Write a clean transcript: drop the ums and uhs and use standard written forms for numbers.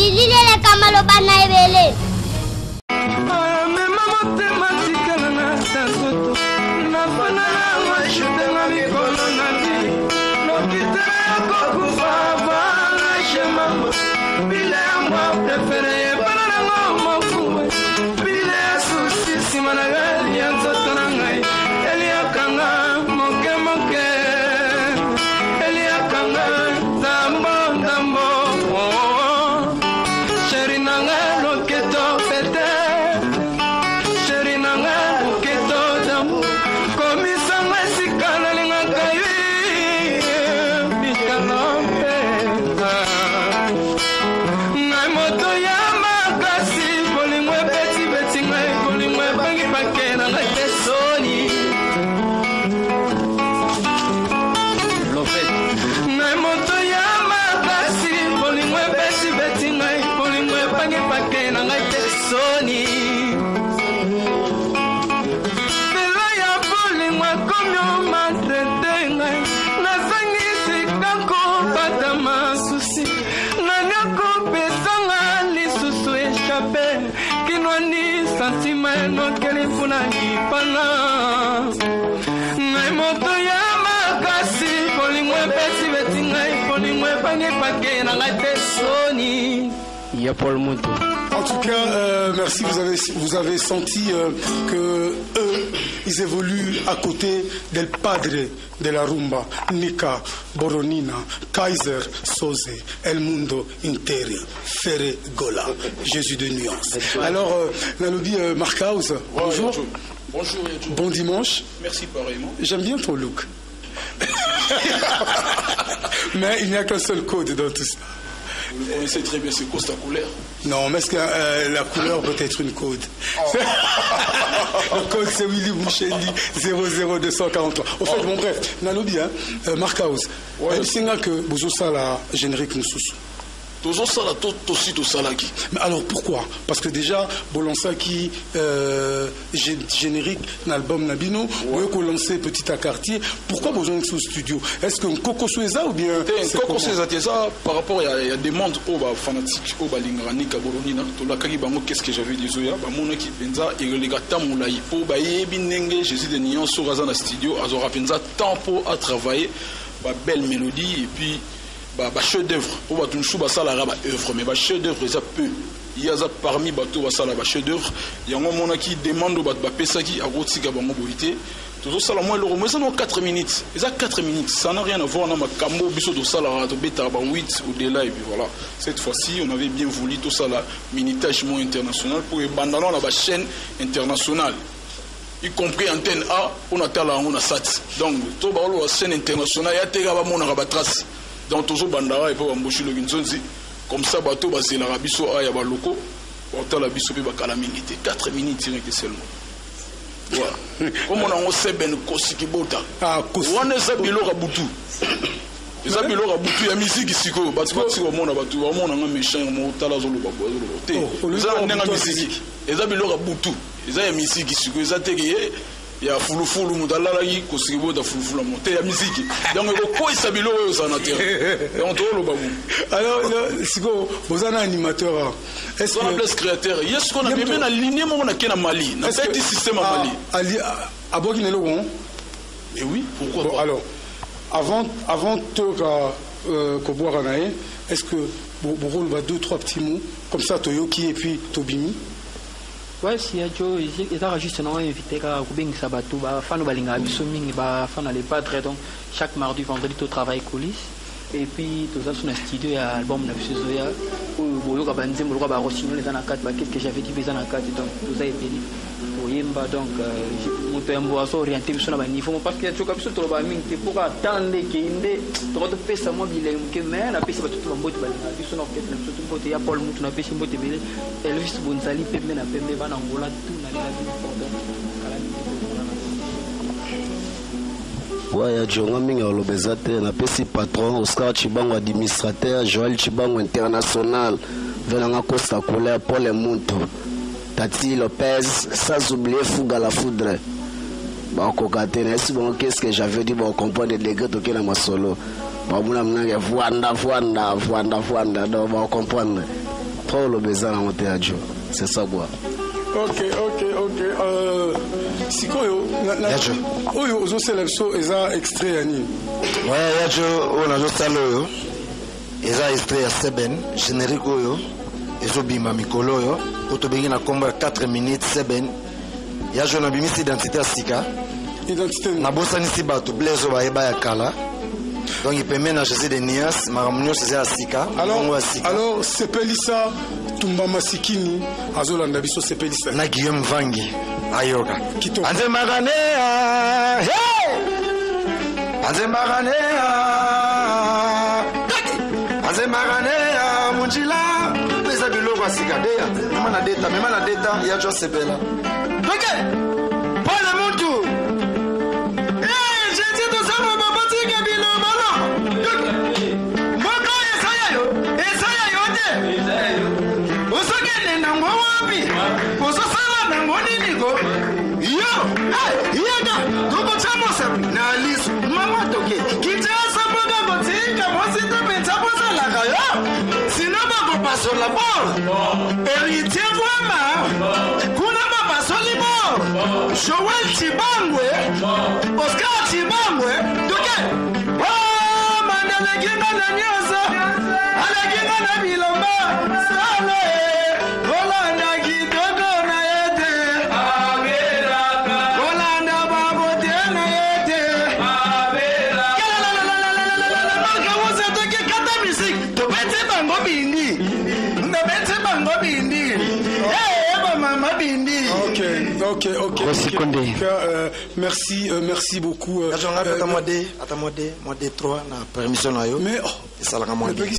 lilele kamalo bana ebele. En tout cas, merci. Vous avez senti que eux, ils évoluent à côté del padre de la rumba, Nika, Boronina, Kaiser, Soze, El Mundo Interi, Ferre Gola, Jésus de Nuance. Alors, Nalobi Marc House, bonjour. Bonjour. Bon dimanche. Merci pareillement. J'aime bien ton look. Mais il n'y a qu'un seul code dans tout ça. Vous le connaissez très bien, c'est quoi ta couleur? Non, mais est-ce que la couleur peut être une code? Le code c'est Willy Bouchelli 00243. Au fait, bon bref, Nalobi, Marc House, c'est que vous avez la générique Moussous. Mais alors pourquoi? Parce que déjà, Bolonsaki générique l'album Nabino, vous avez lancé petit à quartier. Pourquoi vous avez au studio? Est-ce que Coco Soueza ou bien Coco Soueza par rapport à des mondes fanatiques au Balingrani Kabolonina, qu'est-ce que j'avais dit Zoya, Bamonaki Benza et les gars Tamoulaï, pour Baye Binenge, Jésus de Nuance sur Razana Studio, Azora Benza, temps pour à travailler, belle mélodie et puis. Chef d'œuvre, pour battre une chou, ça la œuvre, mais chef d'œuvre, ça peut. Il y a parmi bateau, ça la chef d'œuvre. Il y a un moment qui demande au bateau, Pesaki, à Rotsika, Bangobolité. Tout ça, moi, le roman, ça n'a 4 minutes. Et ça, 4 minutes, ça n'a rien à voir avec ma camo, biso, tout ça, la bêta, 8 ou de là, et puis voilà. Cette fois-ci, on avait bien voulu tout ça, la minitage international pour abandonner la chaîne internationale. Y compris antenne A, on a talent, on a sat. Donc, tout la chaîne internationale, il y a mon rabatras. Dans tous les bandara et pour embaucher le Ginzonzi, comme ça, bateau, c'est l'Arabie Saoudite, il y a locaux, on a biso pe la minute, 4 minutes seulement. Voilà. Comme on a un seben kosiki bota. Ah, kosiki. On a zabilo rabutu. Les zabilo rabutu, il y a musique ici quoi. Parce que si on a battu, on a un méchant, on a la zone babo, les zabilo musique. Les zabilo rabutu. Les zabilo musique ici quoi. Les zabilo il y a Fouloufou, Moudalala, Kosibo, da Fouloufou, il y a musique. Donc, il y a Sabilo, ça n'a pas. On trouve le babou. Alors, vous avez un animateur. Est-ce qu'on a plus créateur? Est-ce qu'on a même aligné mon aké à Mali? On a fait des systèmes à Mali. À Burkina Faso? Mais oui, pourquoi pas? Alors, avant de boire un aïe, est-ce que vous avez 2-3 petits mots, comme ça, Toyoki et puis Tobimi? Ouais, si Djo, ils ont justement invité à Koubing Sabatou, fan Balinga, Bissoming, fan à l'EPADRE, donc chaque mardi, vendredi, tout travail coulisses. Et puis, tout ça, sur un studio, il y a l'album de Zoya, où il y a Banzem, il y a Rossino, les Anakat, qu'est-ce que j'avais dit, les Anakat, donc tout ça est béni. Pour Yemba, donc, mon tempo a orienté sur la niveau, parce qu'il y a toujours quelque chose de l'obaming, pour attendre qu'il y ait trop de pêche à moi, mais la pêche, c'est tout le monde, il y a Paul Mouton, la pêche, Elvis Bonzali, Pemena, Pemena, Angola, tout n'a rien à Ouais, Djo K na pesi patron Oscar Chibango administrateur Joël Chibango international venant Costa Couleur Paul et Monto Tati Lopez sans oublier Fouga la foudre. Bon kokatene si bon qu'est-ce que j'avais dit bon comprendre les gars toquer dans ma solo. Bon mon amna voanda donc bon comprendre. trop le besoin dans mon théâtre. C'est ça quoi. Ok. Sikoyo, oyo ozo sélection eza extrait yani. Ouais, yacho on a juste salo. Eza extrait à Seben, générique oyo. Ezo bima mikolo yo. Otobengi na komba 4 minutes Seben. Yacho na bimisi identité sika. Identité. Na bossa ni sibato blezo ba eba ya kala. Donc il permet na Jesus de Nuance, maramunyo c'est à sika. Alors sepelisa tumba masikini azolanda biso sepelisa. Na Guillaume Vangi ayoka. Anze maganea munjila pesa biloko asikadea mema na deta ya jo sepela. OK. Pala muntu. Je dis tout ça mon papa tika biloko là. Moko esaya yo te. Osogene na ngwapi. Ososala na ngonini go. Yo, yada, dobo chamo sapi na alisu mama toke. Kitasa boga botinga mosita pensa posa la gayo. Sino ba paso la bor. Héritier vraiment. Kuna ba paso libo. Joel Chibangwe. Oscar Chibangwe. Toke. Oh, mandala kinga na nyosa. Ala kinga na bilomba. Sale. Holanda kitoko na yete. Ok. Merci beaucoup. Attends, 3 na permission na yo. Mais ça la